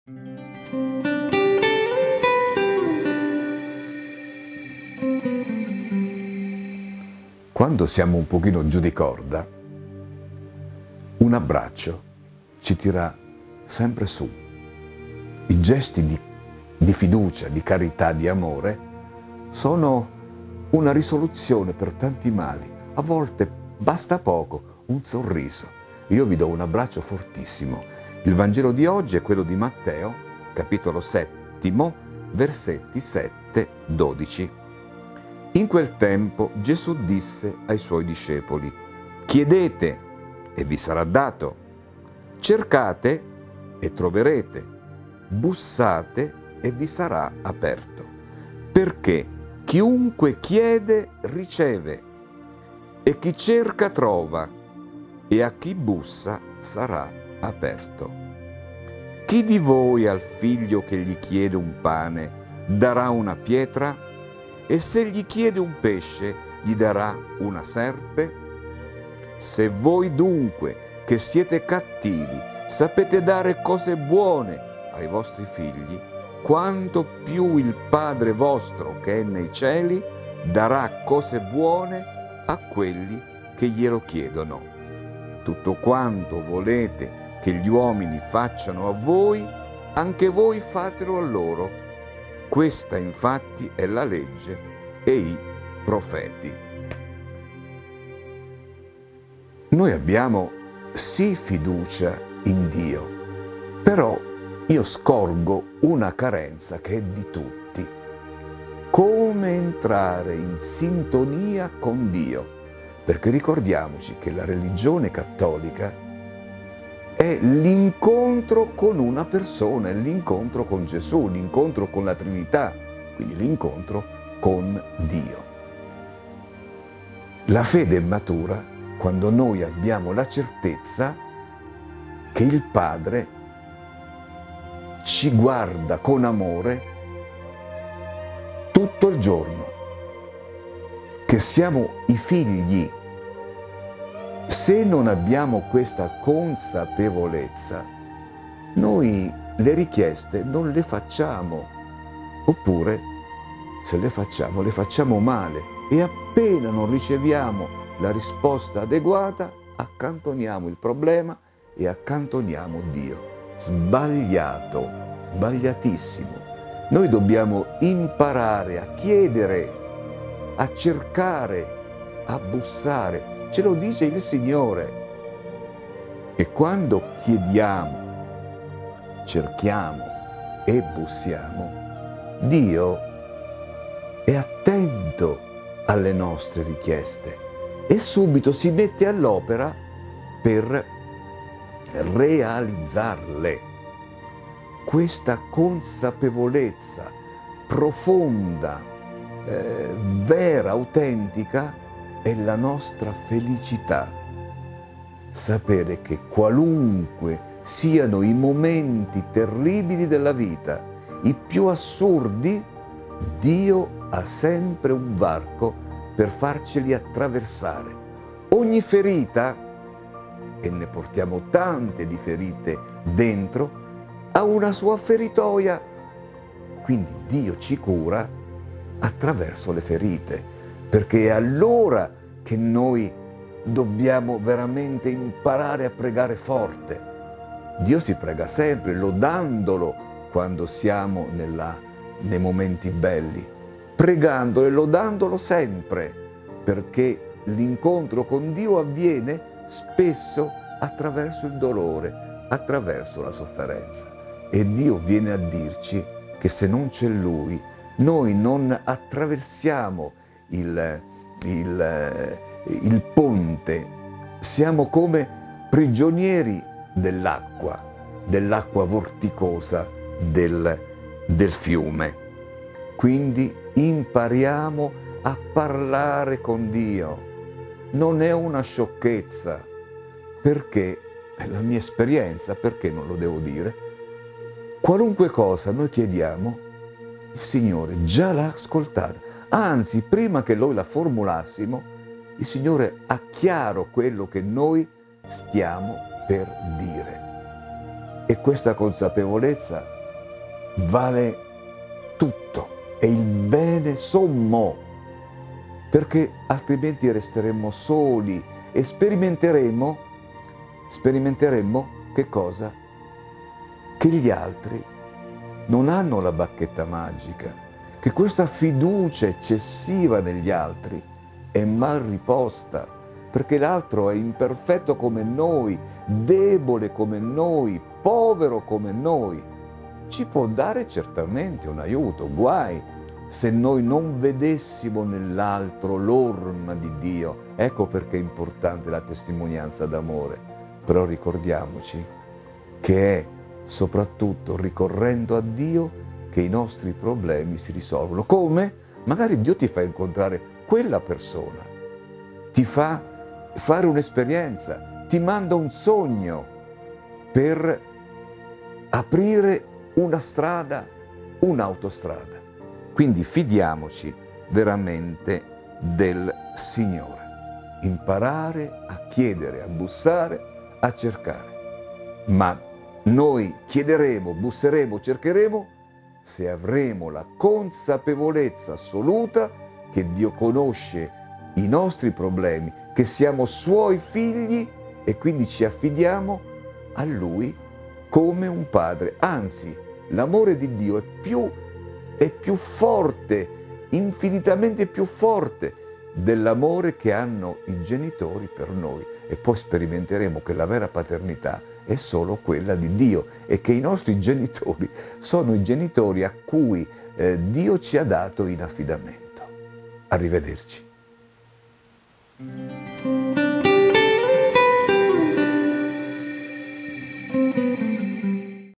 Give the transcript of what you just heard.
Quando siamo un pochino giù di corda, un abbraccio ci tira sempre su. I gesti di fiducia, di carità, di amore sono una risoluzione per tanti mali. A volte basta poco, un sorriso. Io vi do un abbraccio fortissimo. Il Vangelo di oggi è quello di Matteo, capitolo 7, versetti 7-12. In quel tempo Gesù disse ai suoi discepoli: chiedete e vi sarà dato, cercate e troverete, bussate e vi sarà aperto. Perché chiunque chiede riceve, e chi cerca trova, e a chi bussa sarà aperto. Chi di voi al figlio che gli chiede un pane darà una pietra? E se gli chiede un pesce, gli darà una serpe? Se voi dunque, che siete cattivi, sapete dare cose buone ai vostri figli, quanto più il Padre vostro che è nei cieli darà cose buone a quelli che glielo chiedono. Tutto quanto volete che gli uomini facciano a voi, anche voi fatelo a loro. Questa infatti è la legge e i profeti. Noi abbiamo sì fiducia in Dio, però io scorgo una carenza che è di tutti. Come entrare in sintonia con Dio? Perché ricordiamoci che la religione cattolica è l'incontro con una persona, è l'incontro con Gesù, l'incontro con la Trinità, quindi l'incontro con Dio. La fede è matura quando noi abbiamo la certezza che il Padre ci guarda con amore tutto il giorno, che siamo i figli. Se non abbiamo questa consapevolezza, noi le richieste non le facciamo, oppure se le facciamo male, e appena non riceviamo la risposta adeguata, accantoniamo il problema e accantoniamo Dio. Sbagliato, sbagliatissimo. Noi dobbiamo imparare a chiedere, a cercare, a bussare. Ce lo dice il Signore. E quando chiediamo, cerchiamo e bussiamo, Dio è attento alle nostre richieste e subito si mette all'opera per realizzarle. Questa consapevolezza profonda, vera, autentica, è la nostra felicità. Sapere che qualunque siano i momenti terribili della vita, i più assurdi, Dio ha sempre un varco per farceli attraversare. Ogni ferita, e ne portiamo tante di ferite dentro, ha una sua feritoia. Quindi Dio ci cura attraverso le ferite. Perché è allora che noi dobbiamo veramente imparare a pregare forte. Dio si prega sempre, lodandolo quando siamo nei momenti belli, pregandolo e lodandolo sempre, perché l'incontro con Dio avviene spesso attraverso il dolore, attraverso la sofferenza. E Dio viene a dirci che se non c'è Lui, noi non attraversiamo il ponte, siamo come prigionieri dell'acqua vorticosa del fiume. Quindi impariamo a parlare con Dio. Non è una sciocchezza, perché è la mia esperienza, perché non lo devo dire? Qualunque cosa noi chiediamo, il Signore già l'ha ascoltata. Anzi, prima che noi la formulassimo, il Signore ha chiaro quello che noi stiamo per dire. E questa consapevolezza vale tutto, è il bene sommo, perché altrimenti resteremmo soli e sperimenteremmo che cosa? Che gli altri non hanno la bacchetta magica, che questa fiducia eccessiva negli altri è mal riposta, perché l'altro è imperfetto come noi, debole come noi, povero come noi. Ci può dare certamente un aiuto, guai se noi non vedessimo nell'altro l'orma di Dio. Ecco perché è importante la testimonianza d'amore. Però ricordiamoci che è soprattutto ricorrendo a Dio che i nostri problemi si risolvono. Come? Magari Dio ti fa incontrare quella persona, ti fa fare un'esperienza, ti manda un sogno per aprire una strada, un'autostrada. Quindi fidiamoci veramente del Signore. Imparare a chiedere, a bussare, a cercare. Ma noi chiederemo, busseremo, cercheremo se avremo la consapevolezza assoluta che Dio conosce i nostri problemi, che siamo Suoi figli e quindi ci affidiamo a Lui come un padre. Anzi, l'amore di Dio è più forte, infinitamente più forte dell'amore che hanno i genitori per noi. E poi sperimenteremo che la vera paternità è solo quella di Dio e che i nostri genitori sono i genitori a cui Dio ci ha dato in affidamento. Arrivederci.